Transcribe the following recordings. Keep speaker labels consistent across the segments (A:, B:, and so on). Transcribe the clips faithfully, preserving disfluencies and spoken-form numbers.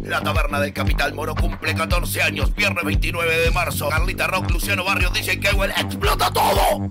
A: La taberna del Capital Moro cumple catorce años, viernes veintinueve de marzo. Carlita Rock, Luciano Barrios, D J Kewell, ¡explota todo!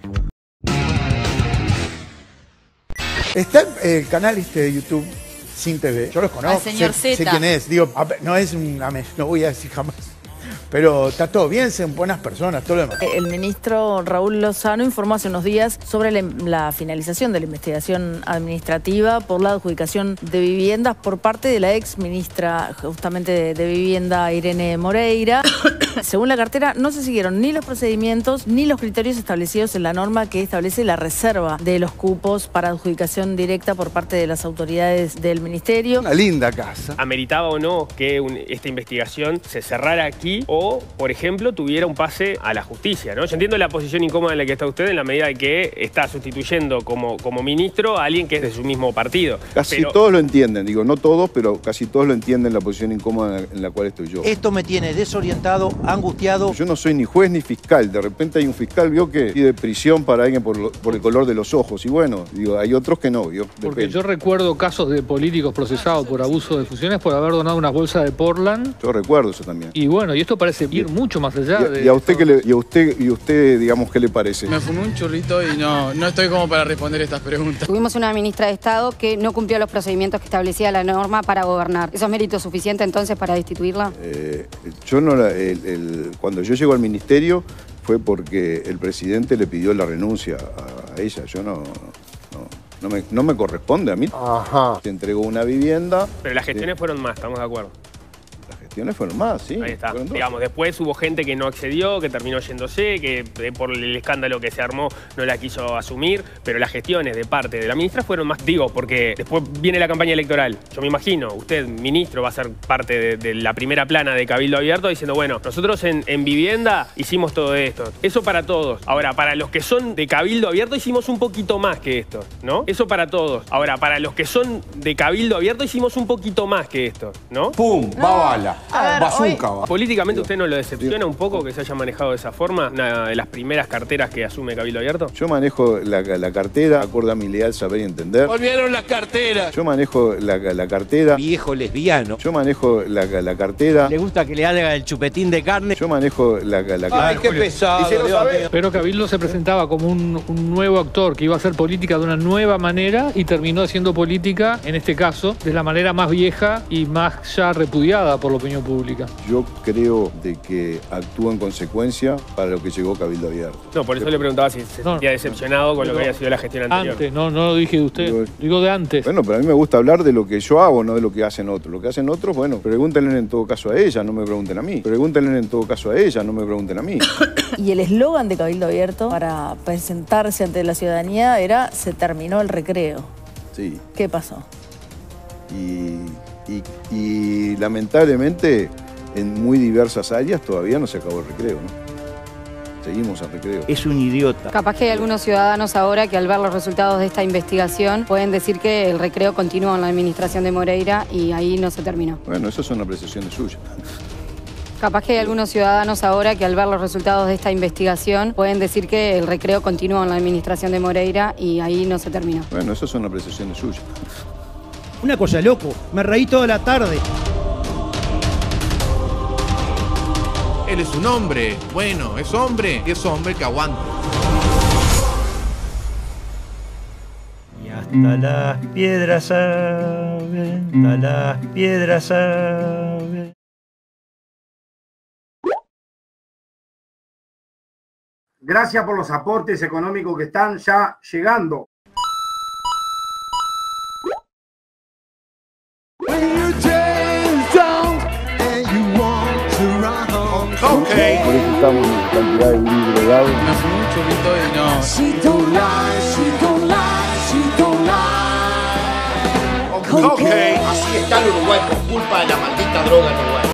B: Está el canal este de YouTube, Sin T V. Yo los conozco.
C: Al señor
B: sé, sé
C: Z.
B: quién es. Digo, a ver, no es una... No voy a decir jamás. Pero está todo bien, son buenas personas, todo lo demás.
C: El ministro Raúl Lozano informó hace unos días sobre la, la finalización de la investigación administrativa por la adjudicación de viviendas por parte de la ex ministra justamente de, de Vivienda, Irene Moreira. Según la cartera, no se siguieron ni los procedimientos ni los criterios establecidos en la norma que establece la reserva de los cupos para adjudicación directa por parte de las autoridades del ministerio.
D: Una linda casa.
E: ¿Ameritaba o no que un, esta investigación se cerrara aquí o, por ejemplo, tuviera un pase a la justicia, ¿no? Yo entiendo la posición incómoda en la que está usted en la medida de que está sustituyendo como, como ministro a alguien que es de su mismo partido.
D: Casi
E: pero...
D: todos lo entienden, digo, no todos, pero casi todos lo entienden la posición incómoda en la, en la cual estoy yo.
F: Esto me tiene desorientado, angustiado.
D: Yo no soy ni juez ni fiscal. De repente hay un fiscal, vio, que pide prisión para alguien por, lo, por el color de los ojos. Y bueno, digo, hay otros que no, vio.
G: Porque
D: Depende.
G: yo recuerdo casos de políticos procesados por abuso de funciones por haber donado unas bolsas de Portland.
D: Yo recuerdo eso también.
G: Y bueno, y esto parece ir mucho más allá
D: y,
G: de...
D: Y a usted, que le, y a usted, y a usted, digamos, ¿qué le parece?
H: Me fumé un churrito y no, no estoy como para responder estas preguntas.
I: Tuvimos una ministra de Estado que no cumplió los procedimientos que establecía la norma para gobernar. ¿Eso es mérito suficiente entonces para destituirla?
D: Eh, yo no la, el, el, cuando yo llego al ministerio fue porque el presidente le pidió la renuncia a, a ella. Yo no... no No me, no me corresponde a mí.
B: Ajá.
D: Te entregó una vivienda.
E: Pero las gestiones
D: sí.
E: fueron más, estamos de acuerdo.
D: Las gestiones fueron más, sí.
E: Ahí está. Digamos, después hubo gente que no accedió, que terminó yéndose, que eh, por el escándalo que se armó no la quiso asumir, pero las gestiones de parte de la ministra fueron más, digo, porque después viene la campaña electoral. Yo me imagino, usted, ministro, va a ser parte de, de la primera plana de Cabildo Abierto diciendo, bueno, nosotros en, en vivienda hicimos todo esto. Eso para todos. Ahora, para los que son de Cabildo Abierto hicimos un poquito más que esto, ¿no? Eso para todos. Ahora, para los que son de Cabildo Abierto hicimos un poquito más que esto, ¿no?
J: ¡Pum! Va bala. Bazooka.
E: Hoy, políticamente, ¿usted no lo decepciona un poco que se haya manejado de esa forma? Una de las primeras carteras que asume Cabildo Abierto.
D: Yo manejo la, la cartera, acorde a mi leal saber y entender.
J: Volvieron las carteras.
D: Yo manejo la, la cartera.
F: Viejo lesbiano.
D: Yo manejo la, la cartera.
F: Le gusta que le haga el chupetín de carne.
D: Yo manejo la, la cartera.
J: Ay, qué pesado.
G: Pero Cabildo se presentaba como un, un nuevo actor que iba a hacer política de una nueva manera y terminó haciendo política, en este caso, de la manera más vieja y más ya repudiada por la opinión pública.
D: Yo creo de que actúa en consecuencia para lo que llegó Cabildo Abierto.
E: No, por eso le preguntaba si se
G: No,
E: sentía decepcionado con
G: no,
E: lo que había sido la gestión anterior.
G: Antes, no, no lo dije de usted,
D: Digo,
G: digo de antes.
D: Bueno, pero a mí me gusta hablar de lo que yo hago, no de lo que hacen otros. Lo que hacen otros, bueno, pregúntenle en todo caso a ella, no me pregunten a mí. Pregúntenle en todo caso a ella, no me pregunten a mí.
C: Y el eslogan de Cabildo Abierto para presentarse ante la ciudadanía era "se terminó el recreo".
D: Sí.
C: ¿Qué pasó?
D: Y, y, y lamentablemente en muy diversas áreas todavía no se acabó el recreo, ¿no? Seguimos al recreo.
F: Es un idiota.
I: Capaz que hay algunos ciudadanos ahora que al ver los resultados de esta investigación pueden decir que el recreo continúa en la administración de Moreira y ahí no se terminó.
D: Bueno, eso son apreciaciones suyas.
I: Capaz que hay algunos ciudadanos ahora que al ver los resultados de esta investigación pueden decir que el recreo continúa en la administración de Moreira y ahí no se terminó.
D: Bueno, eso son apreciaciones suyas.
F: Una cosa, loco. Me reí toda la tarde.
J: Él es un hombre. Bueno, es hombre. Y es hombre que aguanta.
F: Y hasta las piedras saben, hasta las piedras saben.
K: Gracias por los aportes económicos que están ya llegando.
D: Ok. Por eso estamos en cantidad de libros drogados.
H: Me fumé un churrito y no.
A: She don't lie, she don't lie, she don't lie. Ok, así está el Uruguay por culpa de la maldita droga en Uruguay.